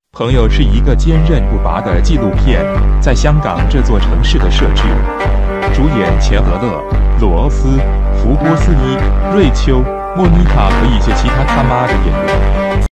朋友是一个坚韧不拔的纪录片，在香港这座城市的设置。主演钱德勒、罗斯、福波斯伊、瑞秋、莫妮卡和一些其他他妈的演员。